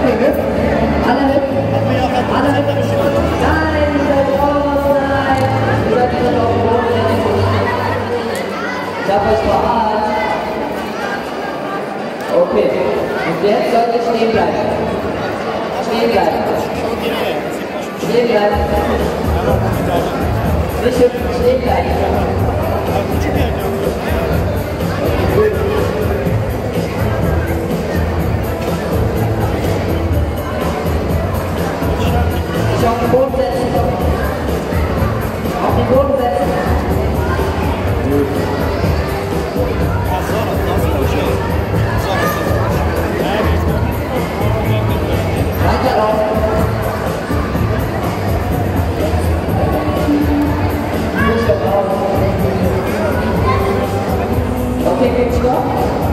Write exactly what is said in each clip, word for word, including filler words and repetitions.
Okay, hüpf. Alle hüpfen. Alle hüpfen. Nein, seid raus, nein. Ihr seid wieder auf dem Boden. Ich hab euch verarscht. Okay, und jetzt sollt ihr stehen bleiben. Stehen bleiben. Stehen bleiben. Nicht hüpfen, stehen bleiben. Sich auf den Boden setzen. Auf den Boden setzen. Weiterlaufen. Okay, geht's noch?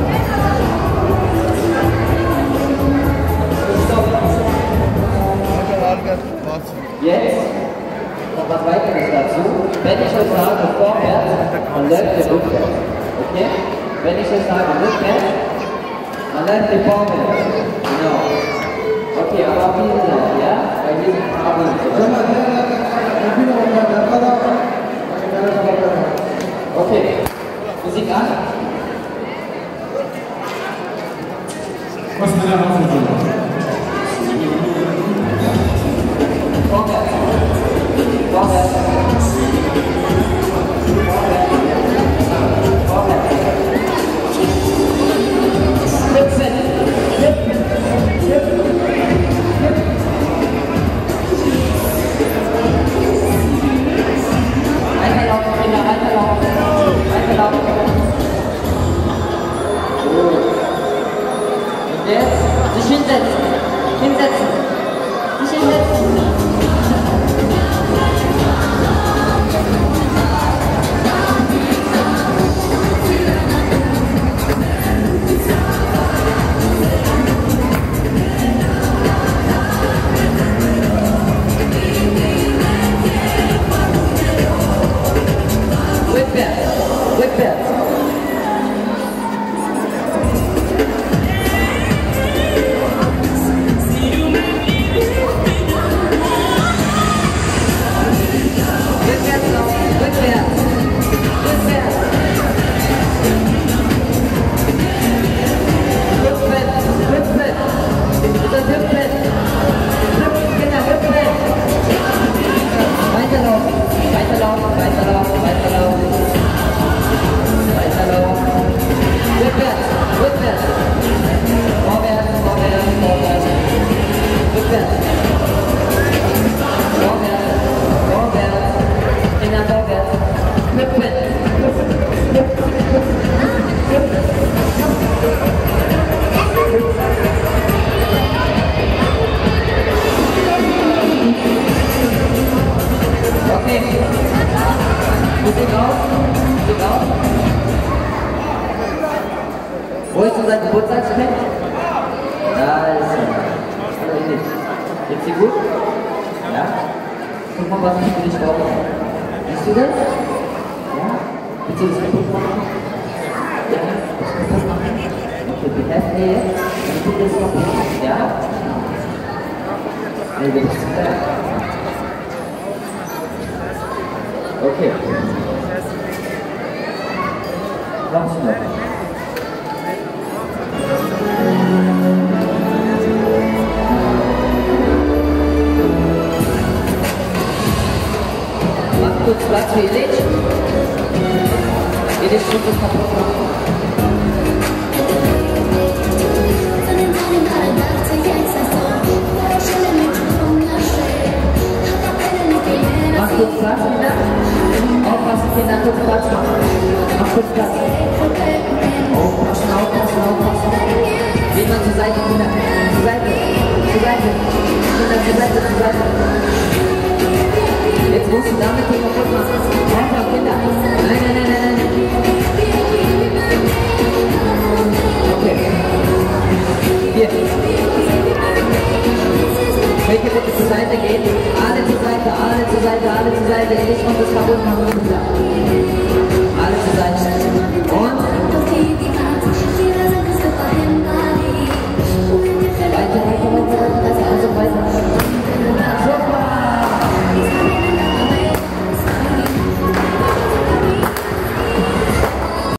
Jetzt noch was weiteres dazu. Wenn ich euch sage vorwärts, dann läuft ihr rückwärts. Okay? Wenn ich euch sage rückwärts, dann läuft ihr vorwärts. Genau. Okay, aber auf diesen Lauf, ja? Weil wir sind Farben. Okay. Musik an. Was mit der Hafen? Vorwärts. Vorwärts. Vorwärts. Hüpfen. Hüpfen. Hüpfen. Weiterlaufen, Kinder, weiterlaufen. Weiterlaufen. Und jetzt sich hinsetzen. Hinsetzen. Sich hinsetzen. Rückwärts. Rückwärts. Weiterlaufen, weiterlaufen, weiterlaufen, weiterlaufen. Weiterlaufen. Rückwärts, rückwärts. Vorwärts, vorwärts, vorwärts. Rückwärts. Vorwärts, vorwärts. Kinder, vorwärts. Hüpfen. Okay. Musik auf. Musik auf. Wo ist unser Geburtstagskind? Da ist er. Hallo Edith. Geht's dir gut? Ja? Guck mal, was ich für dich brauche. Siehst du das? Ja? Willst du das kaputt machen? Ja? Das kaputt machen? Okay, die Hälfte jetzt. Dann tut das noch nicht. Ja? Nee, das ist zu klein. Okay. Noch schnell. Mach kurz Platz für Edith. Edith muss das kaputt machen. Mach kurz Platz, Kinder. Aufpassen, Kinder, kurz Platz machen. Mach kurz Platz. Aufpassen, aufpassen, aufpassen. Geht mal zur Seite, Kinder. Zur Seite. Zur Seite. Kinder, zur Seite, zur Seite. Jetzt musst du damit den kaputt machen. Aufpassen, Kinder. Nein, nein, nein, nein, nein. Okay. Hier. Welche bitte zur Seite gehen? Alle zur Seite, alle zur Seite, alle zur Seite. Ich muss das kaputt machen.